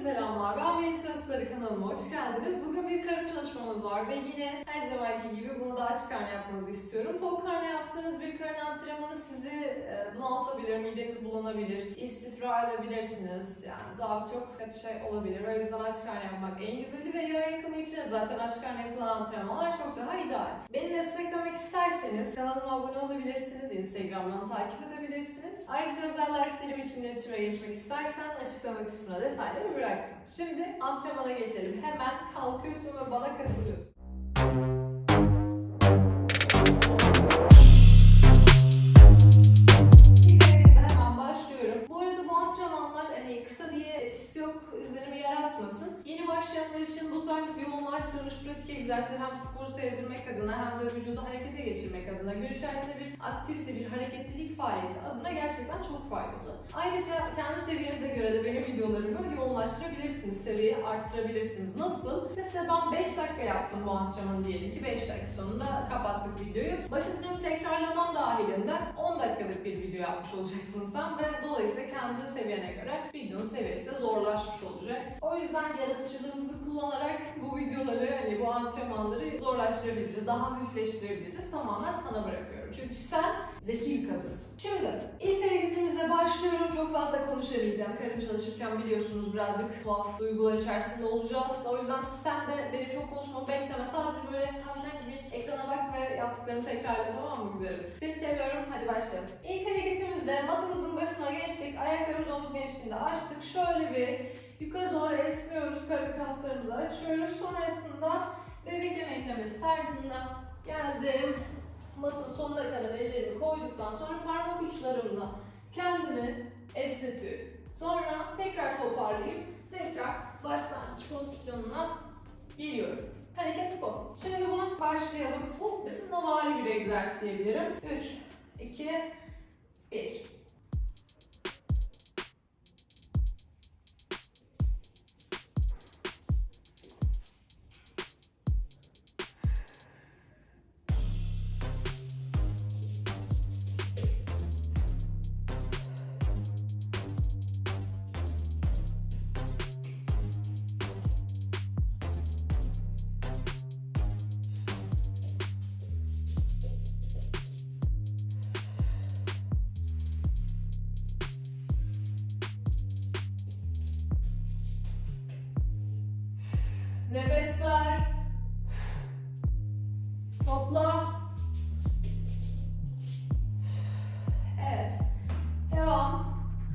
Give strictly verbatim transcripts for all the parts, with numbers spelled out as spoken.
selamlar. Ben Melisa Sarı, kanalıma hoş geldiniz. Bugün bir karın çalışmamız var ve yine her zamanki gibi bunu da aç karnı yapmanızı istiyorum. Tok karnı yaptığınız bir karın antrenmanı sizi bunaltabilir, mideniz bulanabilir, istifra edebilirsiniz. Yani daha birçok kötü şey olabilir. O yüzden aç karnı yapmak en güzeli ve yağ yakımı için zaten aç karnı yapılan antrenmanlar çok daha ideal. Beni desteklemek isterseniz kanalıma abone olabilirsiniz, Instagram'dan takip edebilirsiniz. Ayrıca özel derslerim için iletişime geçmek istersen açıklama kısmına detayları bıraktım. Şimdi antrenmana geçelim. Hemen kalkıyorsun ve bana katılıyorsun. İlk hareketle hemen başlıyorum. Bu arada bu antrenmanlar hani kısa diye etkisi yok, izlenimi yaratmasın. Yeni başlayanlar için bu tarz yoğunlaştırılmış pratik egzersiz hem sporu sevdirmek adına hem de vücudu harekete geçirmek adına, gün içerisinde bir aktivite, bir hareketlilik faaliyeti adına gerçekten çok faydalı. Ayrıca kendi seviyenize göre de benim videolarımı yoğunlaştırabilirsiniz, seviyeyi arttırabilirsiniz. Nasıl? Mesela ben beş dakika yaptım bu antrenmanı diyelim ki, beş dakika sonunda kapattık videoyu. Başa dönüp tekrarlaman dahilinden on dakikalık bir video yapmış olacaksın sen ve dolayısıyla kendi seviyene göre videonun seviyesi de zorlaşmış olacak. O yüzden yaratıcılığımızı kullanarak bu videoları, hani bu antrenmanları zorlaştırabiliriz, daha hafifleştirebiliriz. Tamamen sana bırakıyorum. Çünkü sen zeki bir kadınsın. Şimdi ilk hareketimizle başlıyorum. Çok fazla konuşamayacağım. Karın çalışırken biliyorsunuz birazcık tuhaf duygular içerisinde olacağız. O yüzden sen de benim çok konuşmamı bekleme. Sadece böyle tavşan gibi ekrana bak ve yaptıklarımı tekrarla, tamam mı güzelim? Seni seviyorum. Hadi başlayalım. İlk hareketimizde matımızın başına geçtik. Ayaklarımızı omuz genişliğinde açtık. Şöyle bir yukarı doğru esniyoruz. Karın kaslarımızı açıyoruz. Sonrasında bebek emeklemesi tarzında geldim. Matın sonuna kadar ellerimi koyduktan sonra parmak uçlarımla kendimi esnetiyorum. Sonra tekrar toparlayıp tekrar başlangıç pozisyonuna geliyorum. Hareket bu. Şimdi buna başlayalım. Bu ısınmavari bir egzersiz diyebilirim. üç, iki, bir. Nefes ver. Topla. Evet. Devam.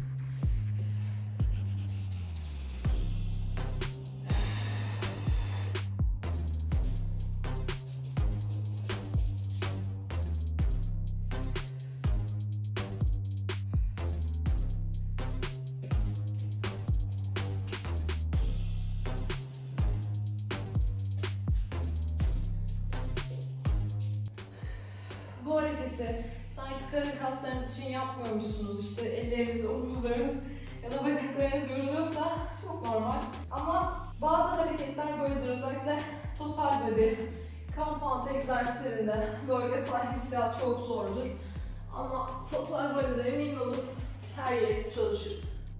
Bu hareketi sanki karın kaslarınız için yapmıyormuşsunuz, işte elleriniz, omuzlarınız ya da bacaklarınız yoruluyorsa çok normal. Ama bazı hareketler böyledir, özellikle total body, compound egzersizlerinde bölgesel hissiyat çok zordur. Ama total body'de emin olun her yeriniz çalışır.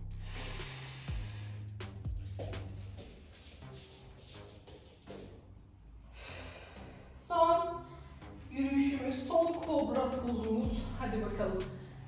Son yürüyüşümüz, son kobra pozumuz. Hadi bakalım.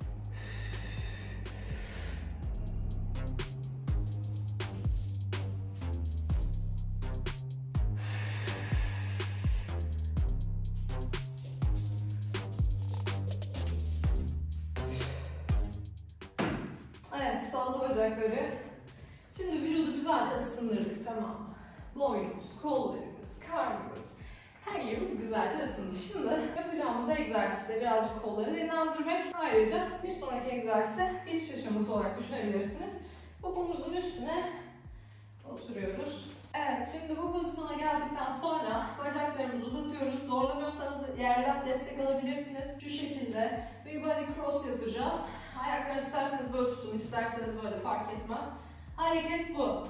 Evet, sallı bacakları. Şimdi vücudu güzelce ısındırdık, tamam mı? Boynumuz, kollarımız, karnımız, her yerimiz güzelce ısındı. Şimdi yapacağımız egzersizde birazcık kolları dinlendirmek. Ayrıca bir sonraki egzersize iç aşaması olarak düşünebilirsiniz. Popomuzun üstüne oturuyoruz. Evet, şimdi bu pozisyona geldikten sonra bacaklarımızı uzatıyoruz. Zorlanıyorsanız yerden destek alabilirsiniz. Şu şekilde bir body cross yapacağız. Ayakları isterseniz böyle tutun, isterseniz böyle, fark etmez. Hareket bu.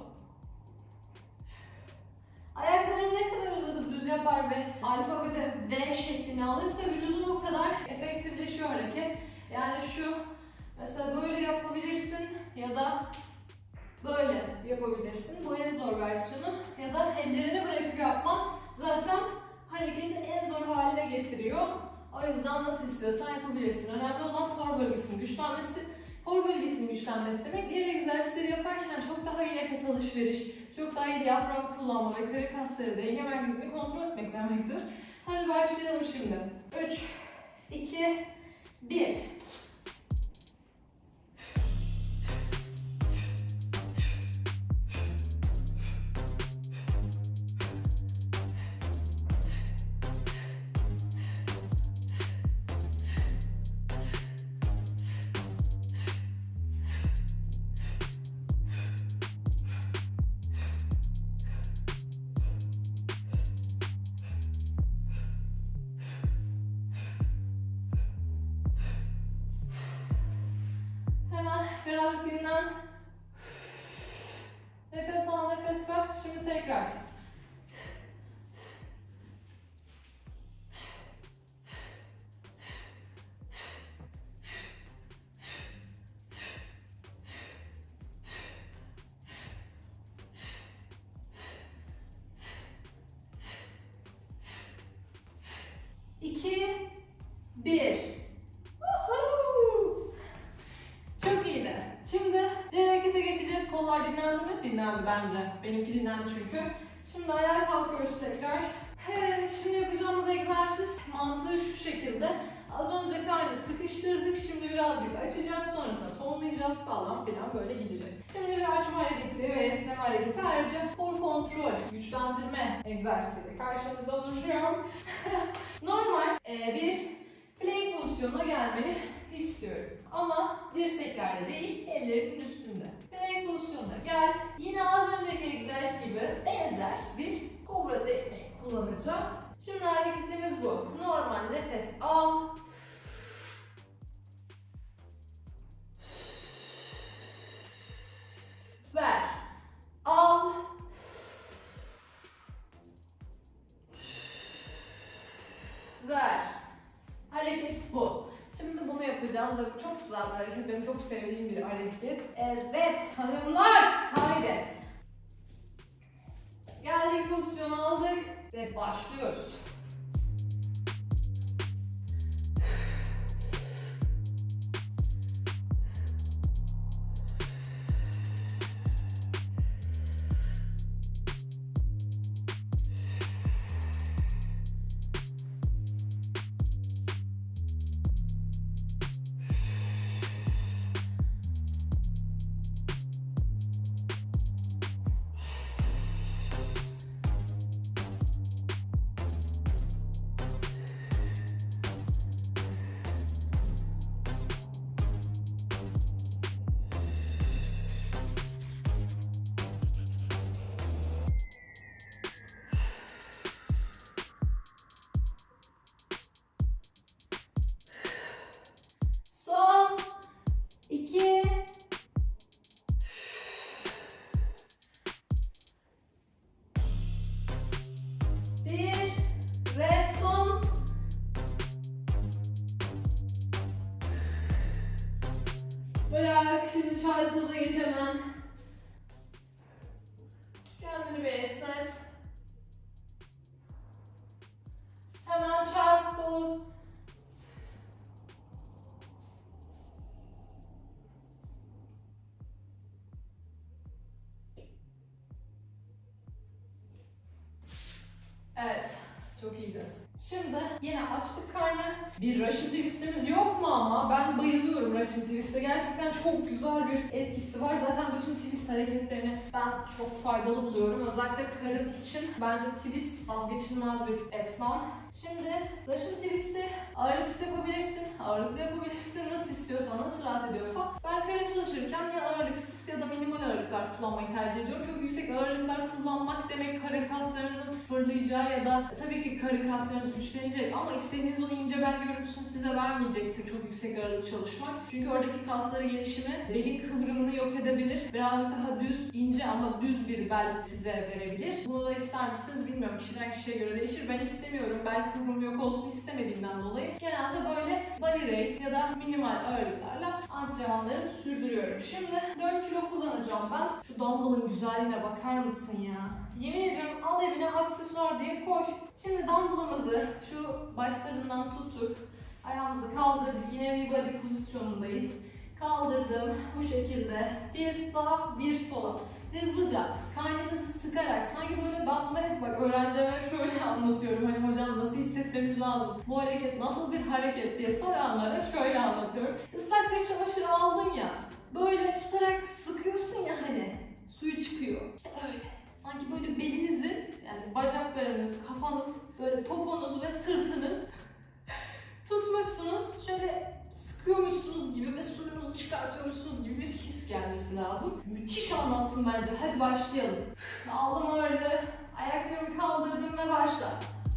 Ayakları ne kadar uzatıp düz yapar ve alfabede V şeklini alırsa vücudun o kadar efektifleşiyor hareket. Yani şu, mesela böyle yapabilirsin ya da Böyle yapabilirsin. Bu en zor versiyonu. Ya da ellerini bırakıp yapman zaten hareketi en zor haline getiriyor. O yüzden nasıl istiyorsan yapabilirsin. Önemli olan kor bölgesinin güçlenmesi. Kor bölgesinin güçlenmesi demek diğer egzersizleri yaparken çok daha iyi nefes alışveriş, çok daha iyi diyafram kullanma ve karın kasları denge merkezini kontrol etmek demektir. Hadi başlayalım şimdi. üç, iki, bir. Biraz dinlen. Nefes al, nefes ver. Şimdi tekrar. İki, bir. Şimdi diğer harekete geçeceğiz. Kollar dinlendi mi? Dinlendi bence. Benimki dinlendi çünkü. Şimdi ayağa kalkıyoruz tekrar. Evet, şimdi yapacağımız egzersiz mantığı şu şekilde. Az önce karnı sıkıştırdık. Şimdi birazcık açacağız. Sonrasında tonlayacağız falan filan böyle gidecek. Şimdi bir açma hareketi ve esneme hareketi. Ayrıca core kontrol, güçlendirme egzersizi karşınızda oluşuyor. Normal e, bir plank pozisyonuna gelmeni istiyorum. Ama dirseklerde değil, ellerinin üstünde. Plank pozisyonuna gel. Yine az önceki egzersiz gibi benzer bir kobra tekniği kullanacağız. Şimdi hareketimiz bu. Normal nefes al. Ver. Al. Ver. Hareket bu. Şimdi bunu yapacağız. Çok güzel bir hareket. Benim çok sevdiğim bir hareket. Evet hanımlar. Haydi. Geldik, pozisyonu aldık ve başlıyoruz. İki, bir ve son. Bırak, şimdi child pose'a geç hemen. Kendini bir esnet. Hemen child pose. Evet, çok iyiydi. Şimdi yine açtık karnı. Bir Russian twist'imiz yok mu ama? Ben bayılıyorum Russian twist'e. Gerçekten çok güzel bir etkisi var. Zaten bütün twist hareketlerini ben çok faydalı buluyorum. Özellikle karın için bence twist vazgeçilmez bir etman. Şimdi Russian twist'i ağırlıksız yapabilirsin, ağırlıklı yapabilirsin. Nasıl istiyorsan, nasıl rahat ediyorsan. Ben karın çalışırken ya ağırlıksız ya da minimal ağırlıklar kullanmayı tercih ediyorum. Çok yüksek ağırlıklar kullanmak demek karın kaslarınızın fırlayacağı ya da tabii ki karın kaslarınız bacaklarınız güçlenecek ama istediğiniz o ince bel görüntüsünü size vermeyecektir çok yüksek ağırlık çalışmak. Çünkü oradaki kasları gelişimi belin kıvrımını yok edebilir. Birazcık daha düz, ince ama düz bir bel size verebilir. Bunu da ister misiniz bilmiyorum. Kişiden kişiye göre değişir. Ben istemiyorum. Bel kıvrımı yok olsun istemediğimden dolayı. Genelde böyle body weight ya da minimal ağırlıklarla antrenmanlarımı sürdürüyorum. Şimdi dört kilo kullanacağım ben. Şu dumbbell'ın güzelliğine bakar mısın ya? Yemin ediyorum al evine aksesuar diye koy. Şimdi dumbbell'ımızı şu başlarından tuttuk. Ayağımızı kaldırdık. Yine bir body pozisyonundayız. Kaldırdım bu şekilde. Bir sağ, bir sola. Hızlıca karnınızı sıkarak, sanki böyle ben bunu hep bak öğrencilerime şöyle anlatıyorum. Hani hocam nasıl hissetmemiz lazım? Bu hareket nasıl bir hareket diye soranlara şöyle anlatıyorum. Islak bir çamaşır aldın ya, böyle tutarak sıkıyorsun ya hani suyu çıkıyor. İşte öyle. Sanki böyle belinizi, yani bacaklarınız, kafanız, böyle poponuz ve sırtınız tutmuşsunuz. Şöyle sıkıyormuşsunuz gibi ve suyunuzu çıkartıyormuşsunuz gibi bir his gelmesi lazım. Müthiş anlattım bence. Hadi başlayalım. Aldım ağırlığı, ayaklarımı kaldırdım ve başla.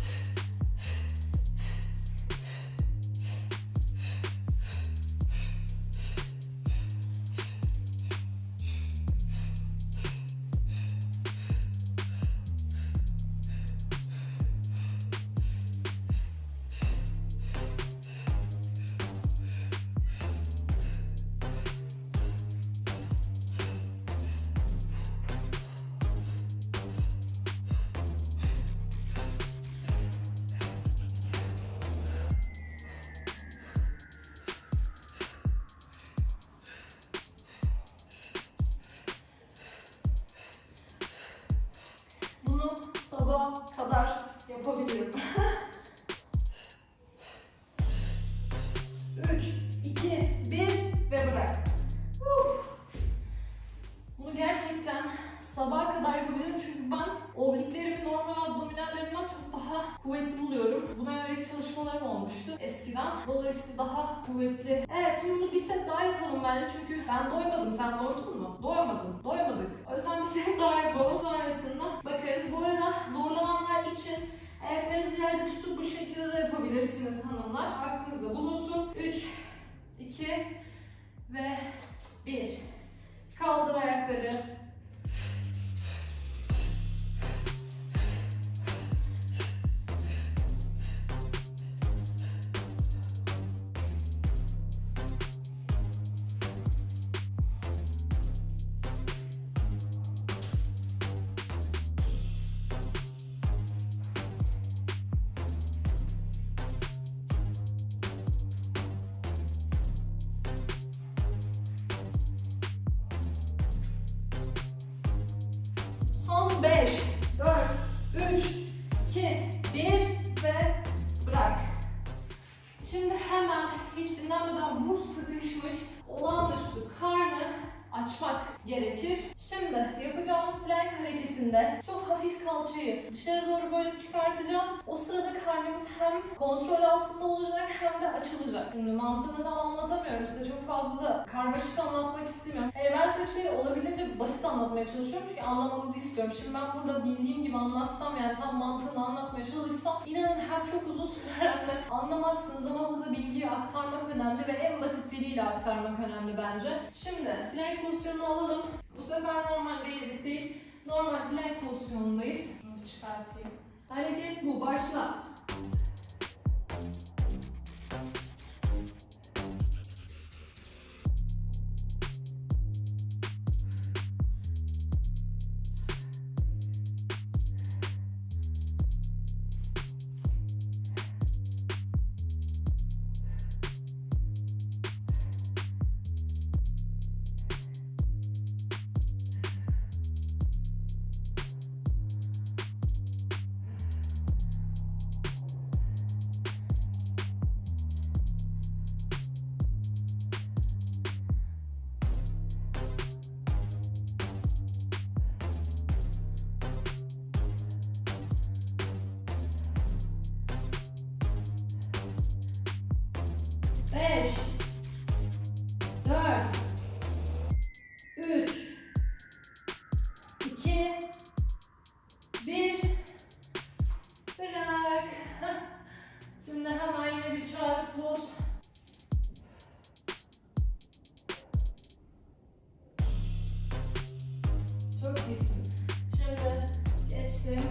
Sabaha kadar yapabilirim. üç, iki, bir ve bırak. Uh. Bunu gerçekten sabaha kadar yapabilirim çünkü ben obliklerimi normal abdominallerimden çok daha kuvvetli buluyorum. Buna yönelik çalışmalarım olmuştu eskiden. Dolayısıyla daha kuvvetli. Evet, şimdi bunu bir set daha yapalım bence çünkü ben doymadım. Sen doydun mu? Doymadın. Doymadık. O yüzden bir set daha yapalım. Sonrasında bakarız. Bu arada zorlananlar için ayaklarınızı yerde tutup bu şekilde de yapabilirsiniz hanımlar. Aklınızda bulunsun. üç, iki ve bir. Kaldır ayakları. Son beş, dört, üç, iki, bir ve bırak. Şimdi hemen hiç dinlenmeden bu sıkışmış olağanüstü karnı açmak gerekir. Şimdi yapacağımız plank hareketinde çok hafif kalçayı dışarı doğru böyle çıkartacağız. O sırada karnımız hem kontrol altında olacak hem de açılacak. Şimdi mantığını tam anlatamıyorum. Size çok fazla da karmaşık anlatmak istemiyorum. Ee, ben size bir şeyi olabildiğince basit anlatmaya çalışıyorum çünkü anlamanızı istiyorum. Şimdi ben burada bildiğim gibi anlatsam, yani tam mantığını anlatmaya çalışsam inanın hem çok uzun sürer hem de anlamazsınız ama burada bilgiyi aktarmak önemli ve en basit diliyle aktarmak önemli bence. Şimdi plank pozisyonunu alalım. Bu sefer normal basic değil, normal plank pozisyonundayız. Bunu çıkartayım. Hareket bu, başla. beş, dört, üç, iki, bir, bırak. Şimdi hemen yine bir child's pose. Çok iyisin. Şimdi geçtim.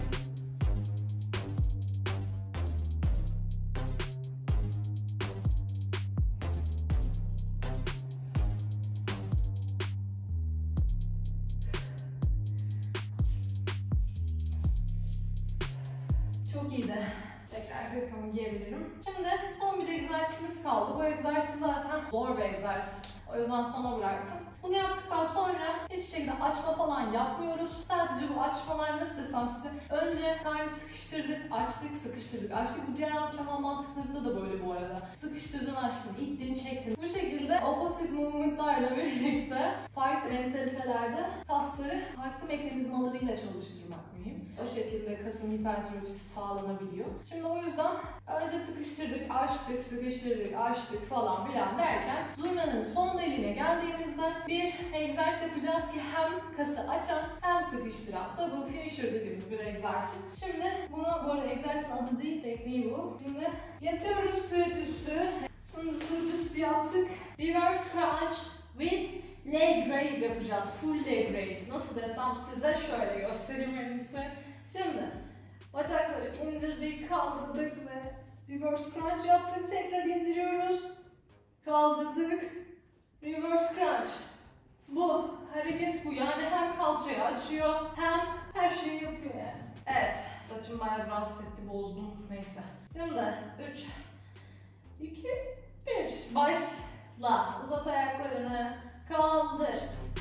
Çok iyiydi. Tekrar yakamı giyebilirim. Şimdi son bir egzersizimiz kaldı. Bu egzersiz zaten zor bir egzersiz. O yüzden sona bıraktım. Bunu yaptıktan sonra hiçbir şekilde açma falan yapmıyoruz. Sadece bu açmalar nasıl desem size. Önce karnı sıkıştırdık, açtık, sıkıştırdık, açtık. Bu diğer antrenman mantıklarında da böyle bu arada. Sıkıştırdın, açtın, ittin, çektin. Bu şekilde opposite movement'larla birlikte farklı mentalitelerde kasları farklı mekanizmalarıyla çalıştırmak mühim. O şekilde kasın hipertrofisi sağlanabiliyor. Şimdi o yüzden önce sıkıştırdık, açtık, sıkıştırdık, açtık falan filan derken zurnanın son deliğine geldiğimizde bir egzersiz yapacağız ki hem kası açan hem sıkıştıran. Double finisher dediğimiz bir egzersiz. Şimdi bunu, bu arada egzersizin adı değil, tekniği bu. Şimdi yatıyoruz sırt üstü. Şimdi sırt üstü yattık. Reverse crunch with leg raise yapacağız. Full leg raise. Nasıl desem size şöyle göstereyim en iyisi. Şimdi bacakları indirdik, kaldırdık ve reverse crunch yaptık. Tekrar indiriyoruz. Kaldırdık. Reverse crunch. Bu hareket bu. Yani hem kalçayı açıyor hem her şeyi yapıyor yani. Evet. Saçım bayağı rahatsız etti, bozdum. Neyse. Şimdi üç, iki, bir. Başla. Uzat ayaklarını. Kaldır.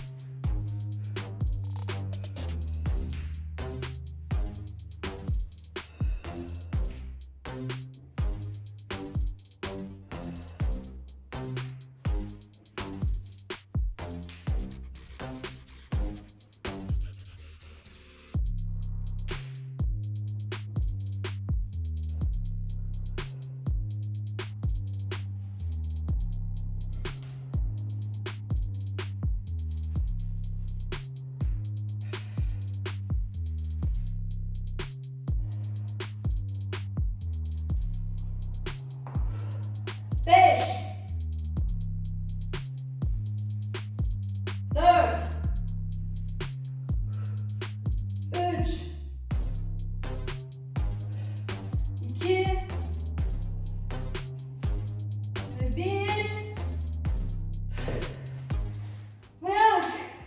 Beş, dört, üç, iki ve bir. Bırak.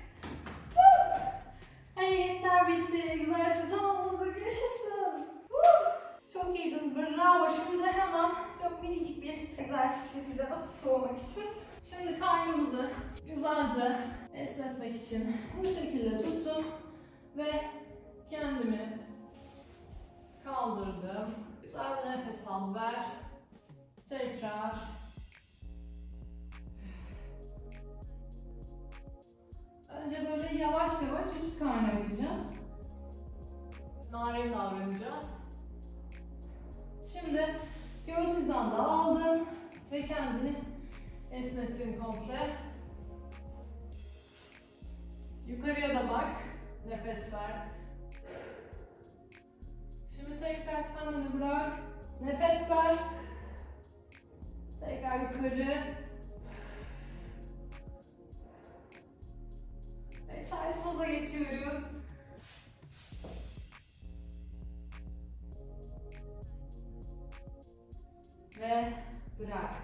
Hareketler bitti. Egzersizi tamamladık. Yaşasın. Çok iyiydin. Bravo. Şimdi hemen çok minicik bir egzersiz yapacağız soğumak için. Şimdi karnımızı güzelce esnetmek için bu şekilde tuttum ve kendimi kaldırdım. Güzel bir nefes al, ver. Tekrar. Önce böyle yavaş yavaş üst karnı açacağız. Narin davranacağız. Şimdi göğüs hizanda aldın ve kendini esnettin komple. Yukarıya da bak, nefes ver. Şimdi tekrar kendini bırak, nefes ver. Tekrar yukarı. Ve child pose'a geçiyoruz. Ve bırak.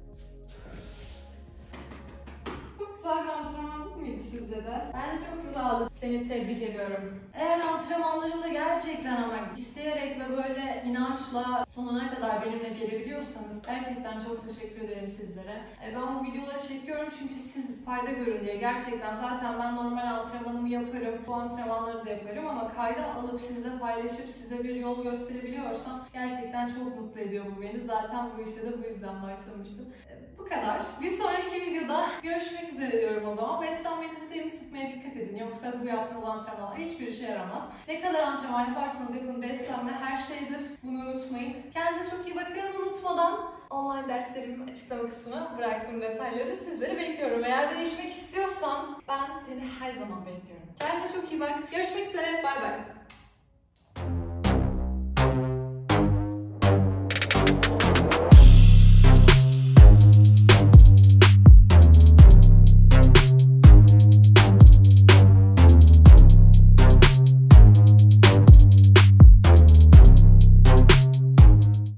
Çok güzel bir antrenman değil miydi sizce de? Bence çok güzeldi. Seni tebrik ediyorum. Eğer antrenmanlarımda gerçekten ama isteyerek ve böyle inançla sonuna kadar benimle gelebiliyorsanız gerçekten çok teşekkür ederim sizlere. Ben bu videoları çekiyorum çünkü siz fayda görün diye. Gerçekten zaten ben normal antrenmanımı yaparım. Bu antrenmanları da yaparım ama kayda alıp sizle paylaşıp size bir yol gösterebiliyorsam gerçekten çok mutlu ediyor bu beni. Zaten bu işe de bu yüzden başlamıştım. Bu kadar. Bir sonraki videoda görüşmek üzere diyorum o zaman. Beslenmenizi temiz tutmaya dikkat edin. Yoksa bu yaptığınız antrenmanlar hiçbir işe yaramaz. Ne kadar antrenman yaparsanız yapın, beslenme her şeydir. Bunu unutmayın. Kendinize çok iyi bakın. Unutmadan online derslerimin açıklama kısmına bıraktığım detayları sizleri bekliyorum. Eğer değişmek istiyorsan ben seni her zaman bekliyorum. Kendine çok iyi bak. Görüşmek üzere. Bay bay.